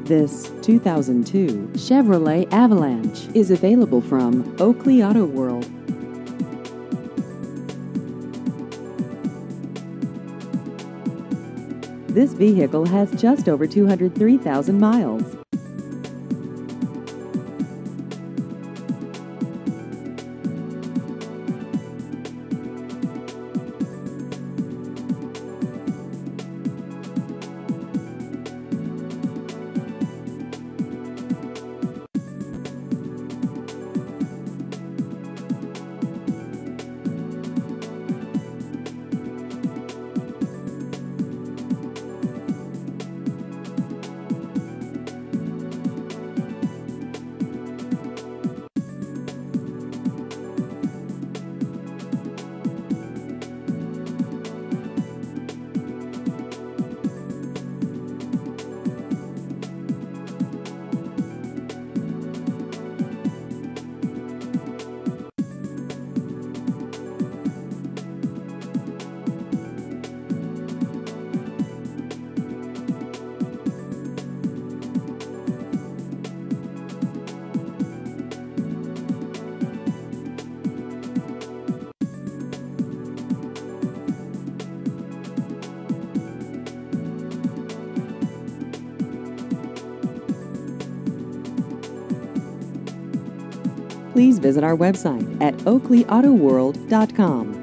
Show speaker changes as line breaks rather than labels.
This 2002 Chevrolet Avalanche is available from Oakley Auto World. This vehicle has just over 203,000 miles. Please visit our website at oakleyautoworld.com.